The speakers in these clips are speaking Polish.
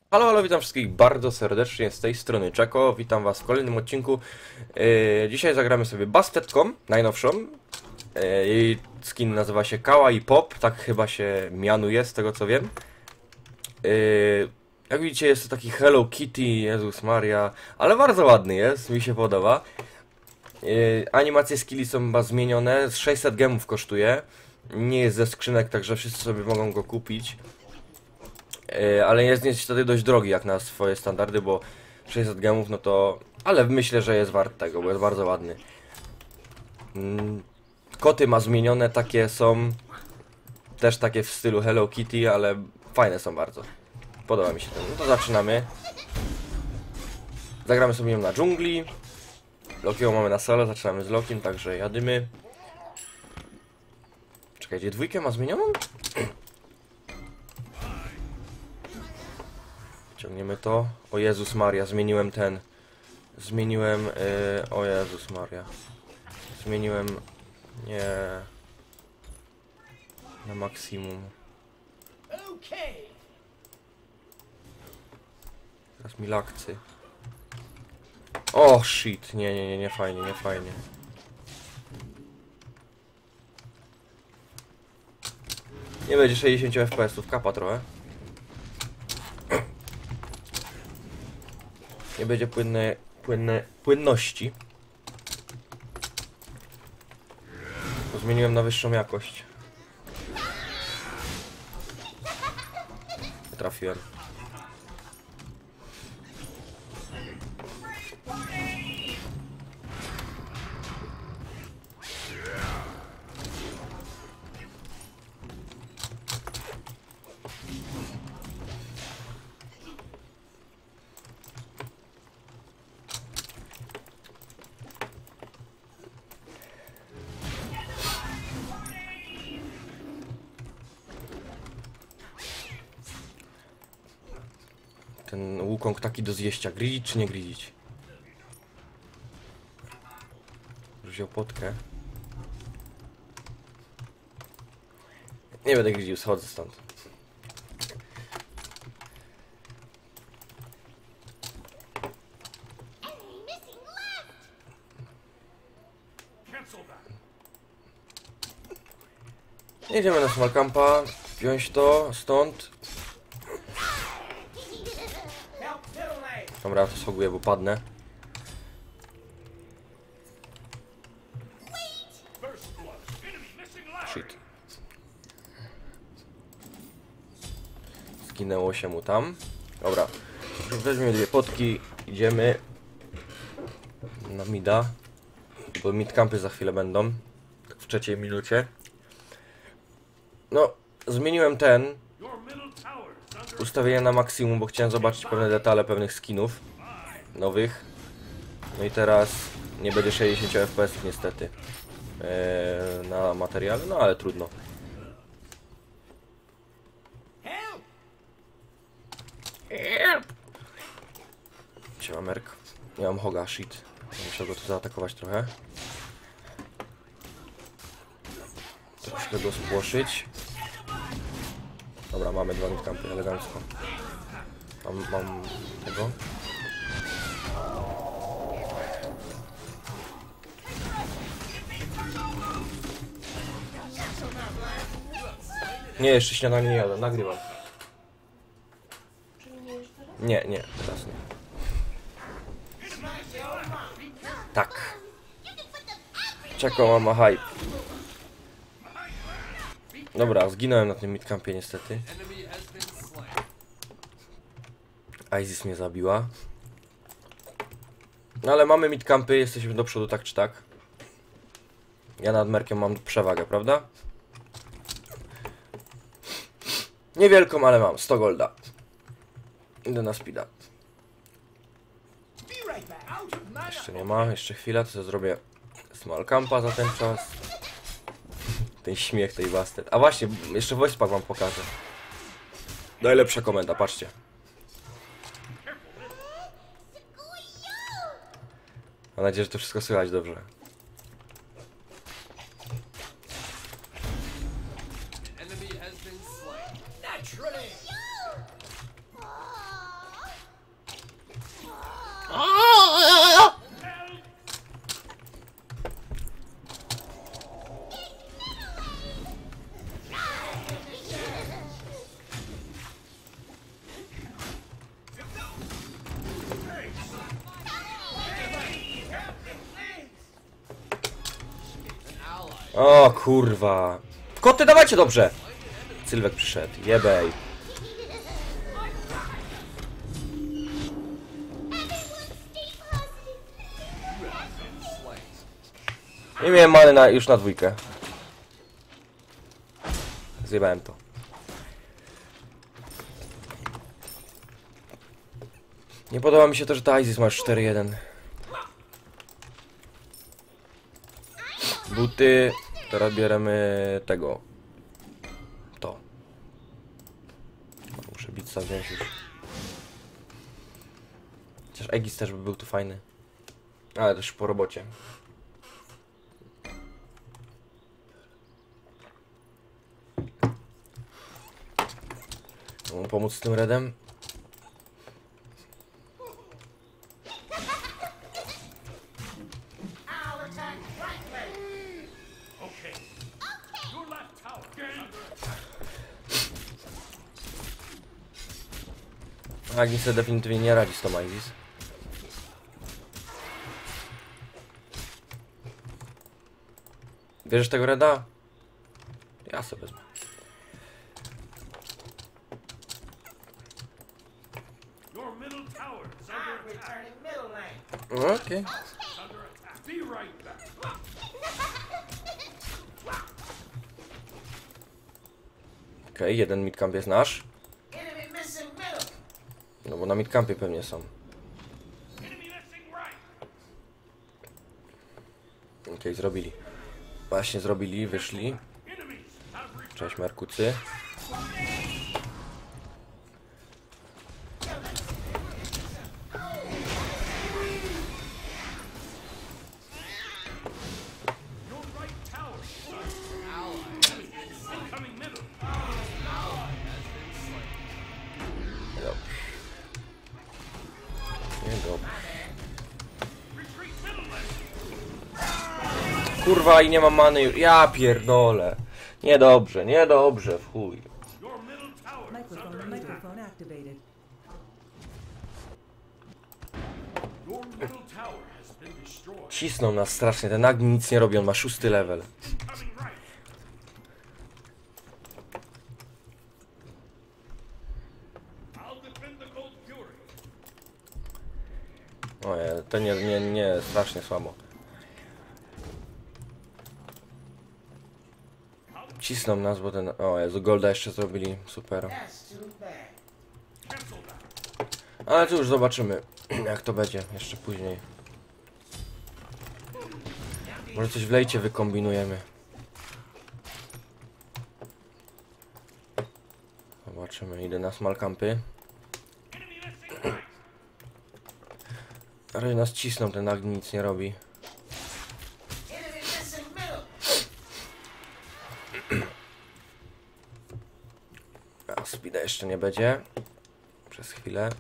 Halo, halo, witam wszystkich bardzo serdecznie z tej strony Czeko. Witam was w kolejnym odcinku. Dzisiaj zagramy sobie Bastetką, najnowszą. Jej skin nazywa się Kawaii Pop, tak chyba się mianuje z tego co wiem. Jak widzicie jest to taki Hello Kitty, Jezus Maria, ale bardzo ładny jest, mi się podoba. Animacje skilli są chyba zmienione, 600 gemów kosztuje. Nie jest ze skrzynek, także wszyscy sobie mogą go kupić. Ale jest niestety dość drogi jak na swoje standardy, bo 600 gemów, no to... Ale myślę, że jest wart tego, bo jest bardzo ładny. Koty ma zmienione, takie są... Też takie w stylu Hello Kitty, ale fajne są bardzo. Podoba mi się to. No to zaczynamy. Zagramy sobie ją na dżungli. Lokiego mamy na solo, zaczynamy z Lokim, także jadymy. Czekajcie, dwójkę ma zmienioną? Ciągniemy to. O Jezus Maria, zmieniłem ten. Zmieniłem. O Jezus Maria. Zmieniłem. Nie. Na maksimum. Teraz mi lakcy. O shit. Nie fajnie, nie fajnie. Nie będzie 60 FPS-ów, kapa trochę. Nie będzie płynności. Bo zmieniłem na wyższą jakość. Nie trafiłem. Ten Wukong taki do zjeścia. Gridzić czy nie gridzić? Już wziął potkę. Nie będę gridził, schodzę stąd. Jedziemy na small campa. Wziąć to stąd. Dobra, to schoguję, bo padnę. Shit. Zginęło się mu tam. Dobra. Weźmiemy dwie potki. Idziemy na mida. Bo mid campy za chwilę będą. W trzeciej minucie. No, zmieniłem ten. Ustawienie na maksimum, bo chciałem zobaczyć pewne detale pewnych skinów nowych. No i teraz nie będzie 60 FPS niestety na materiale, no ale trudno. Siema Merk. Nie mam hoga, shit. Muszę go tu zaatakować trochę. Troszkę go spłoszyć. Dobra, mamy dwa midcampy, elegancko. Mam tego. Nie, jeszcze śniadanie nie jadłem, nagrywam. Nie, teraz nie. Tak. Czekam, mama hype. Dobra, zginąłem na tym midcampie niestety. Isis mnie zabiła. No ale mamy midcampy, jesteśmy do przodu tak czy tak. Ja nad Merkiem mam przewagę, prawda? Niewielką, ale mam 100 golda. Idę na speeda. Jeszcze nie ma, jeszcze chwila, to sobie zrobię small campa za ten czas. Ten śmiech tej Bastet. A właśnie, jeszcze voice pack wam pokażę. Najlepsza komenda, patrzcie. Mam nadzieję, że to wszystko słychać dobrze. O kurwa. Koty, dawajcie dobrze. Sylwek przyszedł. Jebej. Nie miałem many już na dwójkę. Zjebałem to. Nie podoba mi się to, że ta Isis ma 4-1. Buty. Teraz bierzemy tego. To. Muszę bica wziąć już. Chociaż Aegis też by był tu fajny. Ale też po robocie. Mogę pomóc z tym redem? Agnes sobie definitywnie nie radzi z tą Isis. Bierzesz tego reda? Ja sobie wezmę. Okej. Okej, jeden midcamp jest nasz. No bo na midcampie pewnie są. Okej, zrobili. Właśnie zrobili, wyszli. Cześć Merkucy. Kurwa i nie mam many już. Ja pierdolę. Niedobrze, niedobrze, w chuj. Cisną nas strasznie, ten Agni nic nie robi, on ma 6. level. Oje, to nie, strasznie słabo. Cisną nas, bo ten... O Jezu, Golda jeszcze zrobili, super. Ale cóż, zobaczymy, jak to będzie jeszcze później. Może coś w lejcie wykombinujemy. Zobaczymy, idę na small campy. Ale nas cisną, ten Agni nic nie robi. A speeda jeszcze nie będzie. Przez chwilę.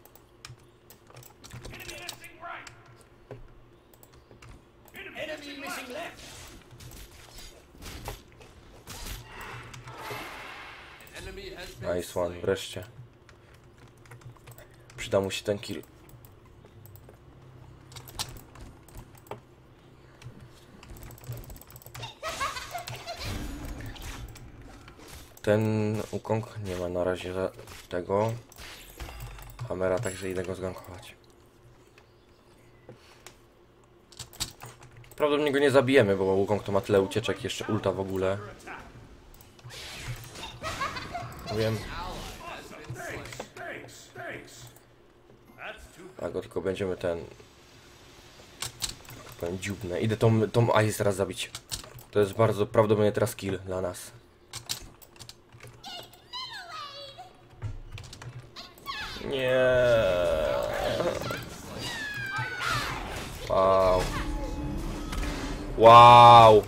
Nice one, wreszcie. Przyda mu się ten kill. Ten Wukong nie ma na razie tego Hammera, także idę go zgankować. Prawdopodobnie go nie zabijemy, bo Wukong to ma tyle ucieczek, jeszcze ulta w ogóle. Wiem. Tak, go tylko będziemy ten dziubne. Idę tą Ice teraz zabić. To jest bardzo prawdopodobnie teraz kill dla nas. Nie. Wow. Wow.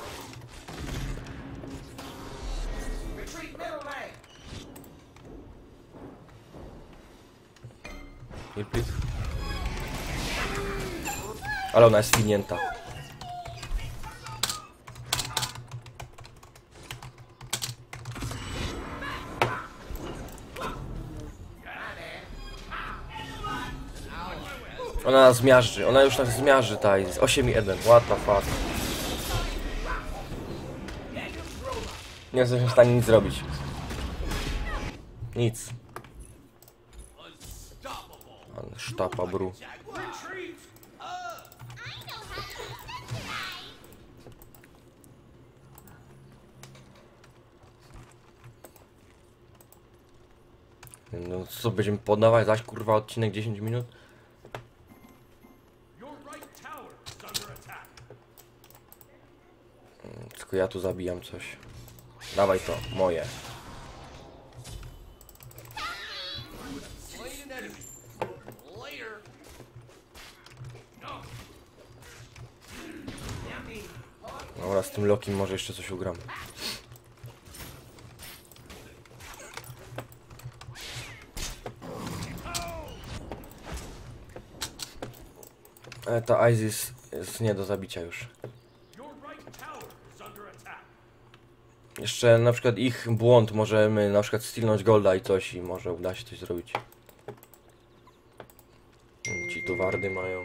Ale ona jest zwinięta. Ona nas zmiażdży, ona już nas zmiażdży, ta jest 8-1, what the fuck. Nie jesteśmy w stanie nic zrobić. Nic. Sztapa bru. No co, będziemy podawać zaś kurwa odcinek 10 minut? Tylko ja tu zabijam coś. Dawaj to, moje. Dobra, z tym Lokim może jeszcze coś ugram. Ale ta Isis jest nie do zabicia już. Jeszcze na przykład ich błąd możemy na przykład stealnąć golda i coś i może uda się coś zrobić. Ci tu wardy mają.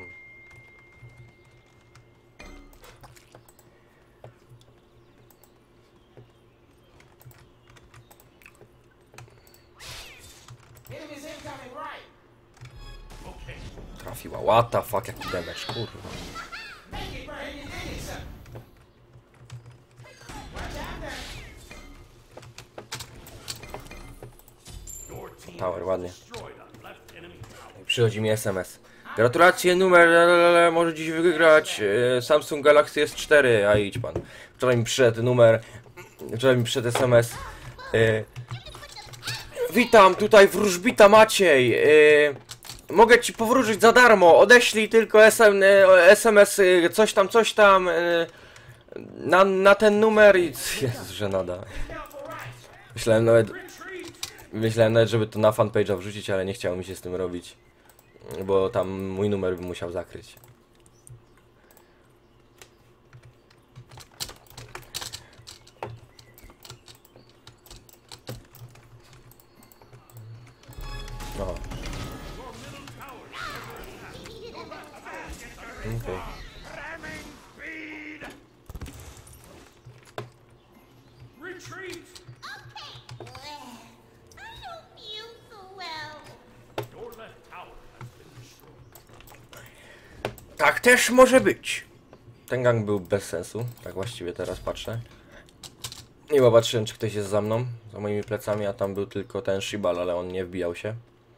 Trafiła, what the fuck, jaki damage, kurwa. Tower, ładnie. Przychodzi mi SMS. Gratulacje, numer, może dziś wygrać Samsung Galaxy S4, a idź pan. Wczoraj mi przyszedł numer, wczoraj mi przyszedł SMS. Witam, tutaj wróżbita Maciej. Mogę ci powróżyć za darmo, odeślij tylko SMS, coś tam na ten numer i... Jezus, żenada. Myślałem nawet, żeby to na fanpage'a wrzucić, ale nie chciało mi się z tym robić. Bo tam mój numer bym musiał zakryć. No. Okej. Tak też może być. Ten gang był bez sensu, tak właściwie teraz patrzę. Nie bo patrzyłem, czy ktoś jest za mną, za moimi plecami, a tam był tylko ten Shibal, ale on nie wbijał się.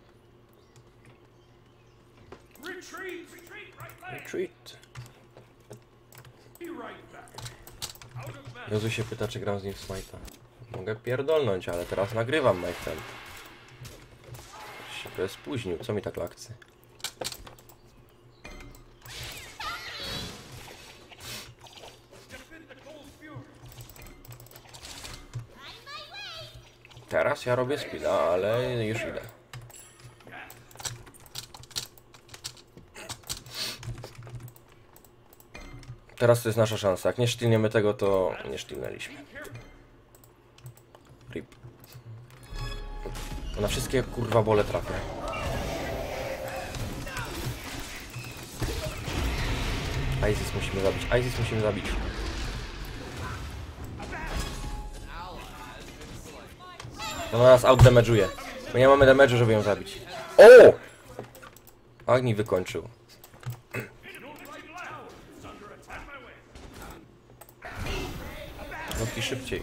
Retreat. Jezu się pyta, czy gram z nim w Smite'a. Mogę pierdolnąć, ale teraz nagrywam Majtem. Się spóźnił, co mi tak lakcy? Teraz ja robię speeda, ale już idę. Teraz to jest nasza szansa. Jak nie sztylniemy tego, to nie sztylnęliśmy. RIP. Na wszystkie kurwa bole trafię. Isis musimy zabić. Isis musimy zabić. Ona nas outdamage'uje. My nie mamy damage'u, żeby ją zabić. O! Agni wykończył. Noki szybciej.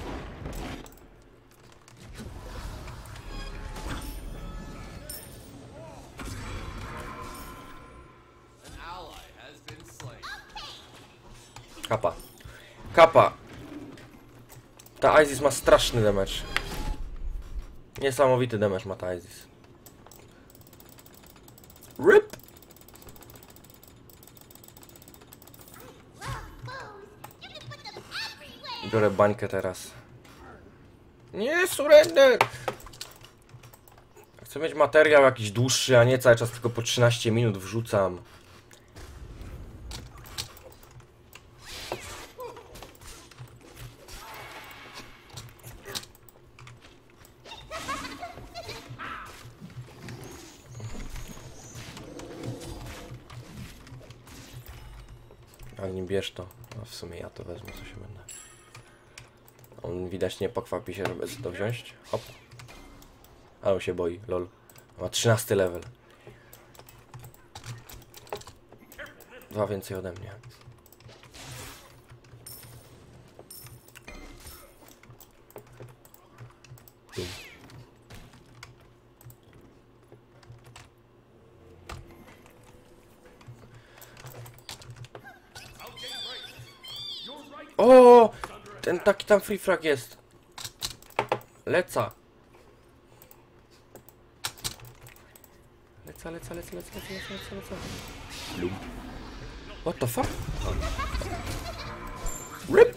Kapa. Kapa. Ta Isis ma straszny damage. Niesamowity damage ma ta Isis. RIP! Biorę bańkę teraz. Nie, surrender! Chcę mieć materiał jakiś dłuższy, a nie cały czas tylko po 13 minut wrzucam. Jak nie bierz to, no w sumie ja to wezmę, co się będę. On widać nie pokwapi się, żeby to wziąć. Hop. Ale on się boi, lol. Ma 13 level. 2 więcej ode mnie. Bum. O! Ten taki tam free frag jest. Leca. Leca. Lub. What the fuck? RIP!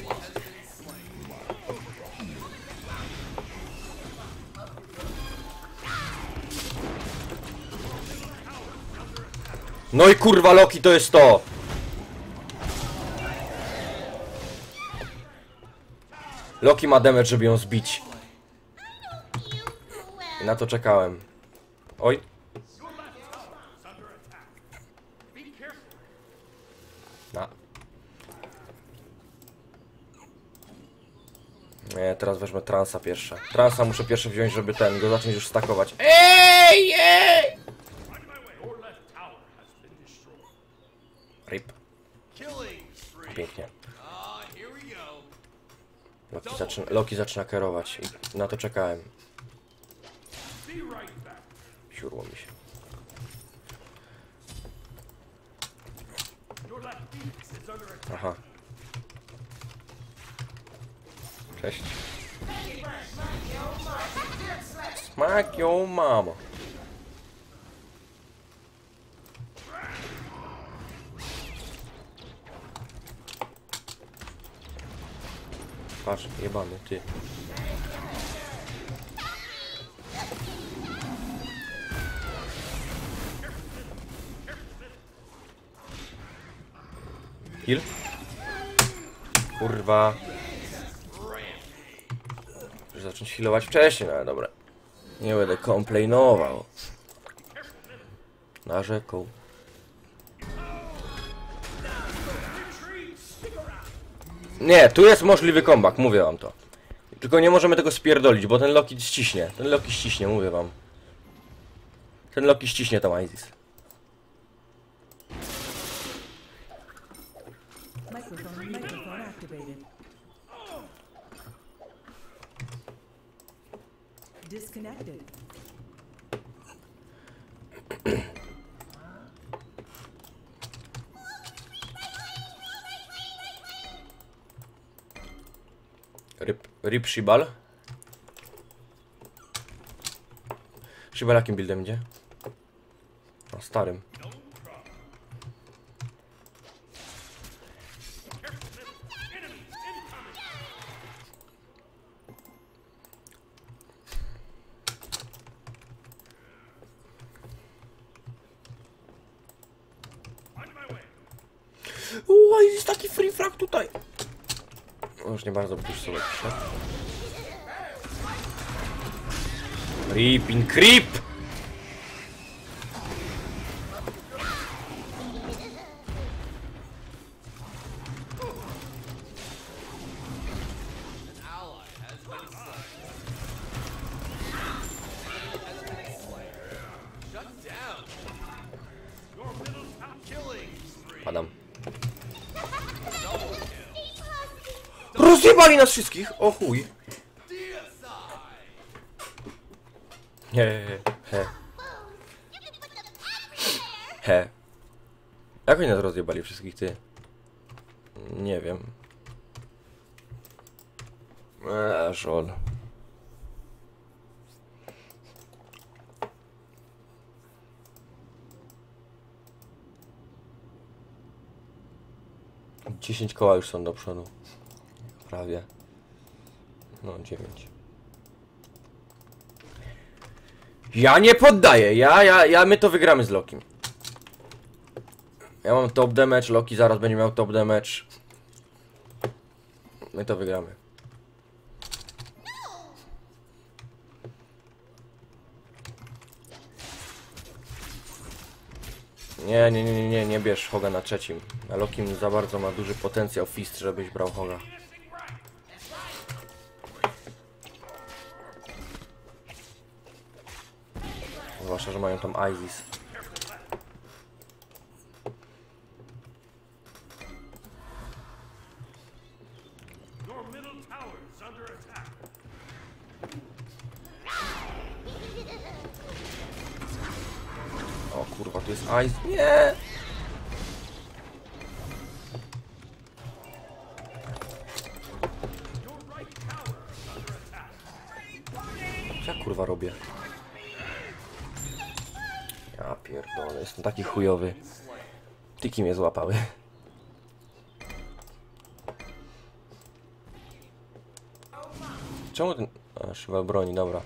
No i kurwa Loki to jest to! Loki ma damage, żeby ją zbić. I na to czekałem. Oj. Na. Nie, teraz weźmę transa pierwsze. Transa muszę pierwsze wziąć, żeby ten go zacząć już stakować. Ej! RIP. Pięknie. Loki zaczyna kierować i na to czekałem. Siurło mi się. Aha. Cześć. Smack your mama. Patrz, jebany, ty. Heal? Kurwa. Muszę zacząć healować wcześniej, no ale dobra. Nie będę komplainował. Narzekał. Nie, tu jest możliwy comeback, mówię wam to. Tylko nie możemy tego spierdolić, bo ten Loki ściśnie. Ten Loki ściśnie, mówię wam. Ten Loki ściśnie tam Isis. Microphone activated. Disconnected. Rip Shibal. Shibal jakim buildem idzie? O, starym. Jest taki free frag tutaj. O, już nie bardzo byś sobie przyszedł. Rip in creep! Padam. Rozjebali nas wszystkich! O chuj! He. Jak oni nas rozjebali wszystkich, ty? Nie wiem. Żol. Dziesięć koła już są do przodu. Prawie. No, 9. Ja nie poddaję, my to wygramy z Lokim. Ja mam top damage, Loki zaraz będzie miał top damage. My to wygramy. Nie bierz Hoga na trzecim. A Loki za bardzo ma duży potencjał fist, żebyś brał Hoga. zwłaszcza, że mają tam Isis. O kurwa, tu jest Isis. Nie! Co ja kurwa robię? Ja pierdolę, jestem taki chujowy. Tyki mnie złapały. Czemu ten... A, szywa broni, dobra.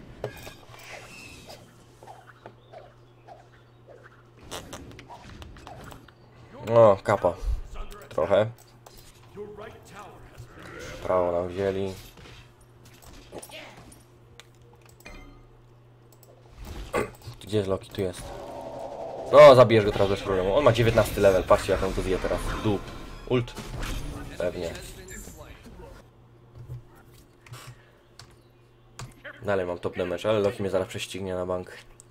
O, kapa. Trochę. Prawo nam wzięli. Gdzie jest Loki? Tu jest. No, zabijesz go teraz bez problemu. On ma 19 level. Patrzcie, jak on go zje teraz. Dół. Ult. Pewnie. Dalej mam top damage, ale Loki mnie zaraz prześcignie na bank.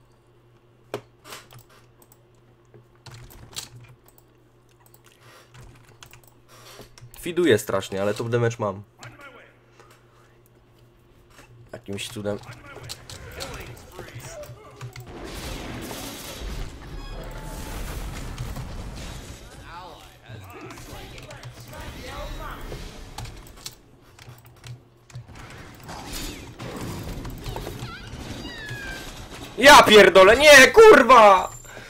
Fiduję strasznie, ale top damage mam. Jakimś cudem. Ja pierdolę, nie, kurwa!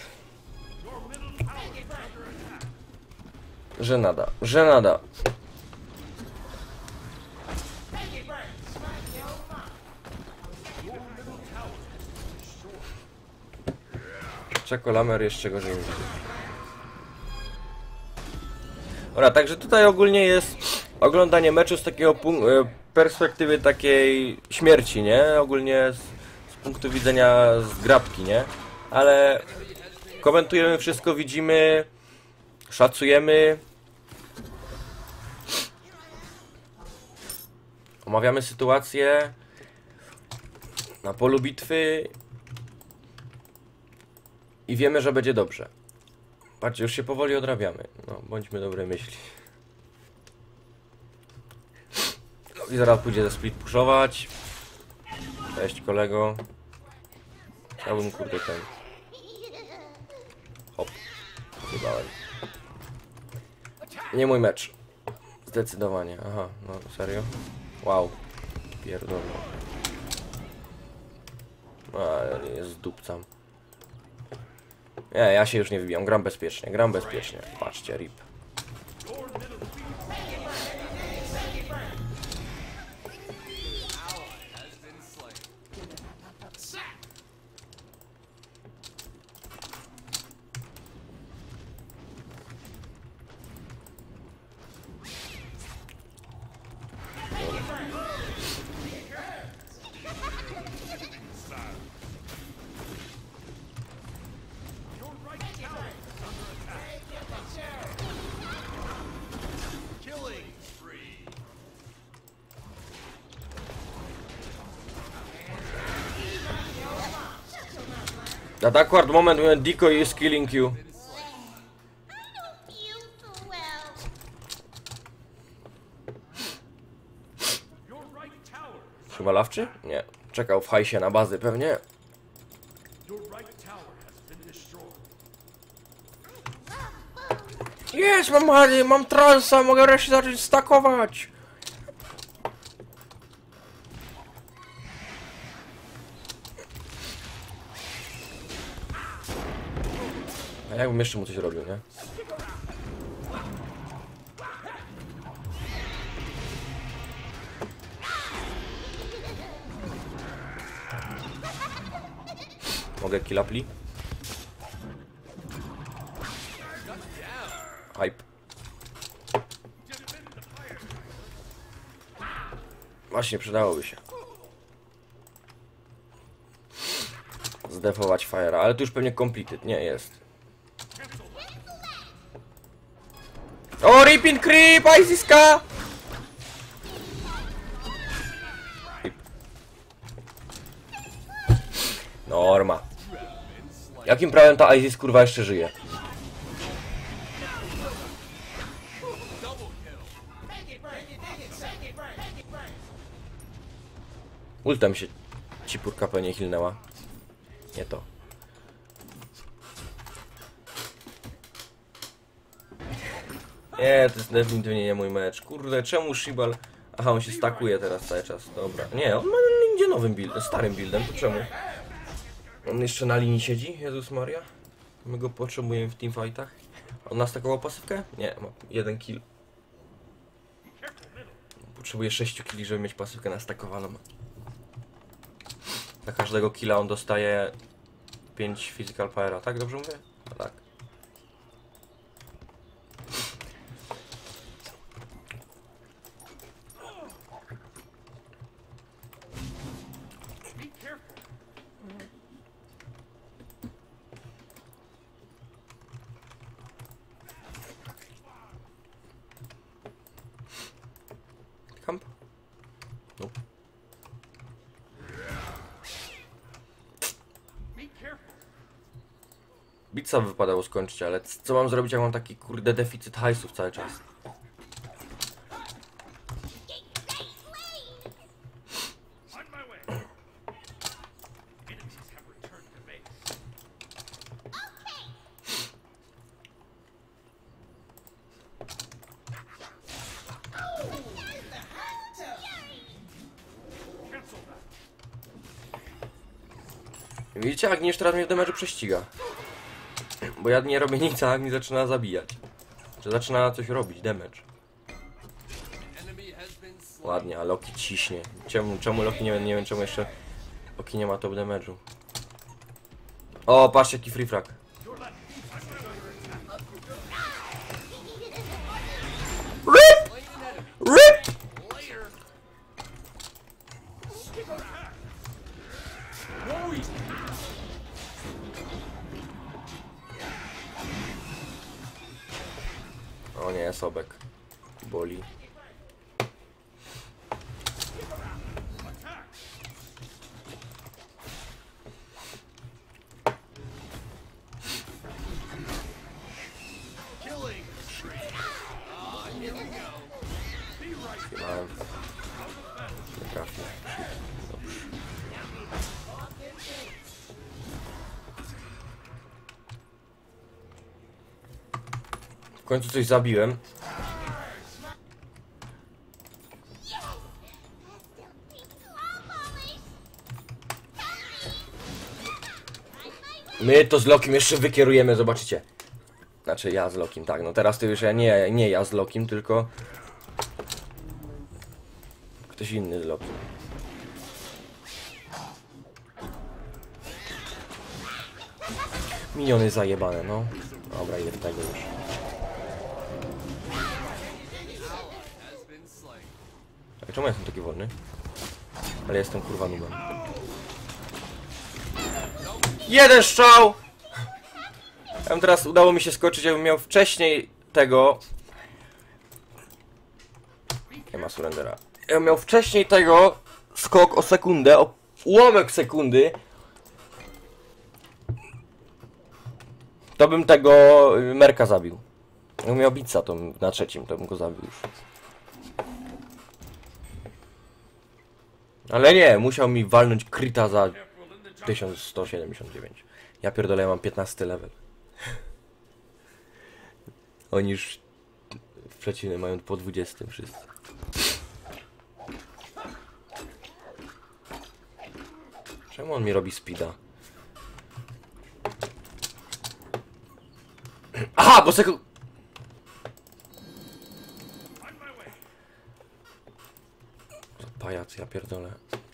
Żenada, żenada. Czekolamer jeszcze gorzej. Dobra, także tutaj ogólnie jest oglądanie meczu z takiego perspektywy takiej śmierci, nie? Ogólnie z punktu widzenia zgrabki, nie? Ale komentujemy wszystko, widzimy, szacujemy. Omawiamy sytuację na polu bitwy i wiemy, że będzie dobrze. Patrzcie, już się powoli odrabiamy. No, bądźmy dobrej myśli. I zaraz pójdzie ze split puszować. Cześć kolego. Chciałbym kurde ten. Hop. Zjebałem. Nie mój mecz. Zdecydowanie. Aha, no serio? Wow. Pierdolę. A, jest zdupcam. Nie, ja się już nie wybijam. Gram bezpiecznie, gram bezpiecznie. Patrzcie, rip. That awkward moment when Decoy is killing you. Chyba lawczy? Nie. Czekał w hajsie na bazy pewnie. Jest, mam Harry, mam transa, mogę wreszcie zacząć stakować. A jakbym jeszcze mu coś robił, nie? Mogę kill upli? Hype. Właśnie przydałoby się zdefować Fire'a, ale tu już pewnie completed, nie jest. O, Ripin Creep, Isiska! Norma. Jakim prawem ta Isis kurwa jeszcze żyje? Ultem się cipurka pewnie hilnęła. Nie to. Nie, to jest definitywnie nie mój mecz. Kurde, czemu Shibal... Aha, on się stakuje teraz cały czas. Dobra. Nie, on idzie nowym buildem, starym buildem, to czemu? On jeszcze na linii siedzi? Jezus Maria. My go potrzebujemy w teamfightach. On nastakował pasywkę? Nie, ma 1 kill. Potrzebuje 6 killi, żeby mieć pasywkę nastakowaną. Za każdego killa on dostaje 5 physical powera, tak? Dobrze mówię? No tak. Kamp? Nope. Bitsa by wypadało skończyć, ale co mam zrobić, jak mam taki kurde deficyt hajsów cały czas? Widzicie, Agniesz teraz mnie w damage'u prześciga. Bo ja nie robię nic, a Agni zaczyna zabijać. Czy zaczyna coś robić, damage. Ładnie, a Loki ciśnie. Czemu Loki nie wiem czemu jeszcze Loki nie ma top damage'u. O, patrzcie jaki free frag. RIP! RIP! O nie, Sobek. Boli. Zjebałem. Nie trafię. Dobrze. W końcu coś zabiłem. My to z Lokim jeszcze wykierujemy, zobaczycie. Znaczy ja z Lokim, tak, no teraz to już nie ja z Lokim, tylko ktoś inny z Lokim. Miniony zajebane, no. Dobra, idę w tego już. A czemu ja jestem taki wolny? Ale jestem kurwa nubem. Jeden strzał! Teraz udało mi się skoczyć, jakbym miał wcześniej tego... Nie ma surrendera. Jakbym miał wcześniej tego skok o sekundę, o ułamek sekundy, to bym tego Merka zabił. Jakbym miał Bitsa to na trzecim, to bym go zabił już. Ale nie, musiał mi walnąć kryta za 1179. Ja pierdolę, ja mam 15 level. Oni już w przeciwnym mają po 20 wszyscy. Czemu on mi robi speeda? Aha, bo pajac, ja pierdolę.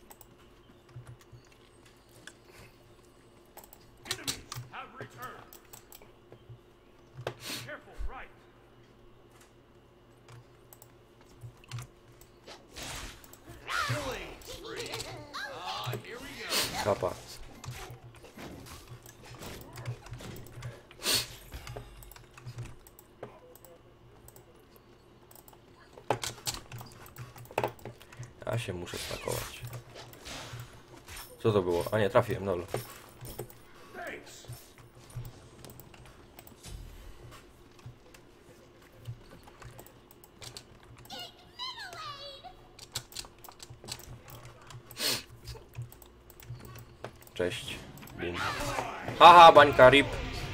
Kapa. Ja się muszę stakować. Co to było? A nie, trafiłem, no. cześć. Bum. Haha, bańka, rip.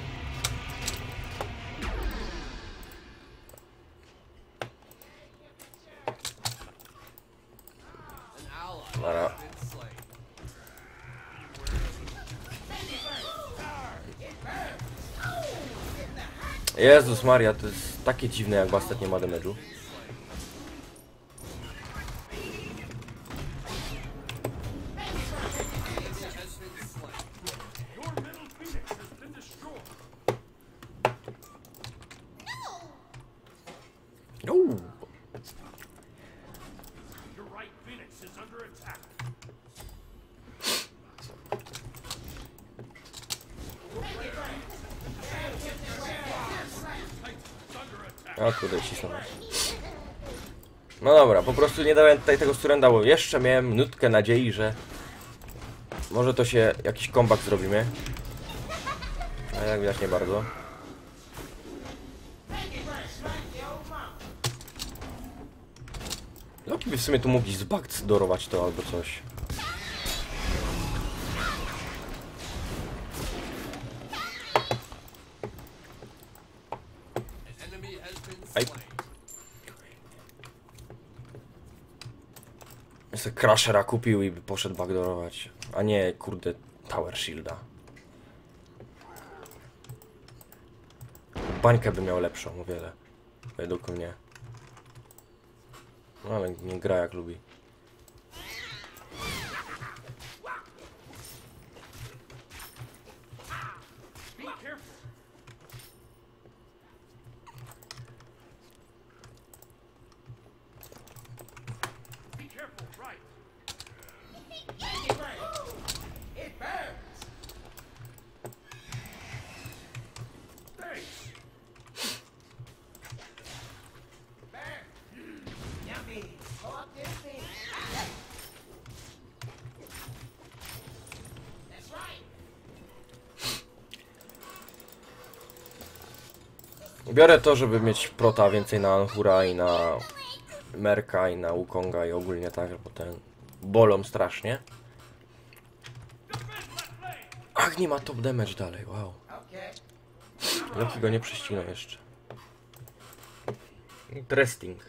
Dobra. Jezus Maria, to jest takie dziwne, jak Bastet nie ma damage'u. O kurde, cisnął. No dobra, po prostu nie dałem tutaj tego surrenda, bo jeszcze miałem nutkę nadziei, że może to się jakiś comeback zrobimy. A jak widać nie bardzo. Loki by w sumie tu mógł zbackdoorować to albo coś. Aj. Sobie Crushera kupił i by poszedł backdoorować, a nie kurde Tower Shielda. Bańkę by miał lepszą o wiele, według mnie. No ale nie gra jak lubi. Biorę to, żeby mieć prota więcej na Anhura i na Merka i na Wukonga i ogólnie tak, bo ten bolą strasznie. Ach, nie ma top damage dalej, wow. Loki go nie prześcinał jeszcze. Interesting.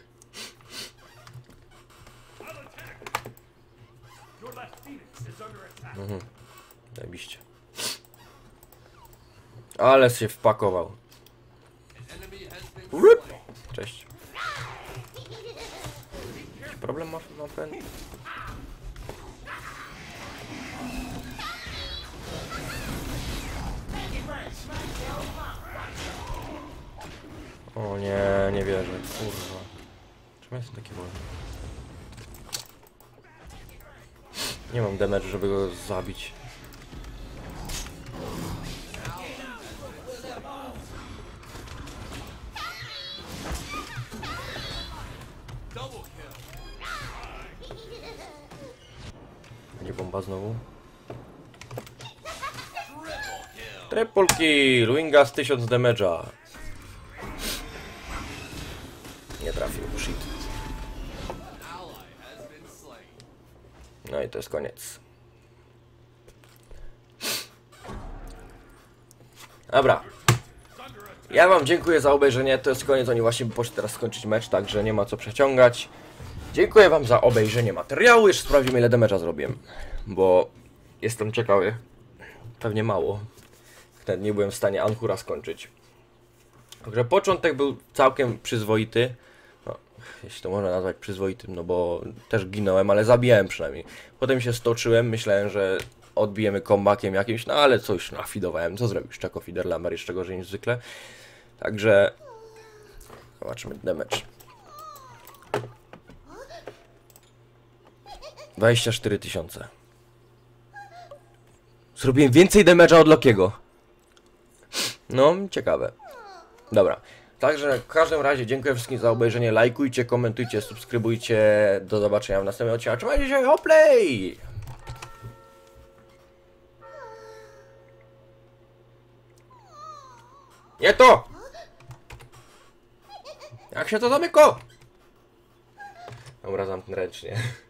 Zajebiście. Ale się wpakował. Rip. Cześć. Problem ma ten? O nie, nie wierzę, kurwa. Czemu jestem taki wolny? Nie mam damage, żeby go zabić. Będzie bomba znowu. Triple kill! Winga z 1000 damage'a. Nie trafił, shit. No i to jest koniec. Dobra. Ja wam dziękuję za obejrzenie, to jest koniec, oni właśnie poszli teraz skończyć mecz, także nie ma co przeciągać. Dziękuję wam za obejrzenie materiału, jeszcze sprawdzimy ile damage'a zrobiłem, bo jestem ciekawy, pewnie mało. Wtedy nie byłem w stanie Anhura skończyć. Także początek był całkiem przyzwoity, no, jeśli to można nazwać przyzwoitym, no bo też ginąłem, ale zabijałem przynajmniej. Potem się stoczyłem, myślałem, że odbijemy comebackiem jakimś, no ale coś nafidowałem, co zrobisz, Czako Fiderlamer jeszcze gorzej niż zwykle. Także zobaczmy damage. 24 000. Zrobiłem więcej damage'a od Lokiego. No, ciekawe. Dobra. Także w każdym razie dziękuję wszystkim za obejrzenie. Lajkujcie, komentujcie, subskrybujcie. Do zobaczenia w następnym odcinku. Trzymajcie się, hoplej! Nie to! Jak się to zamyka? Dobra, zamknę ręcznie.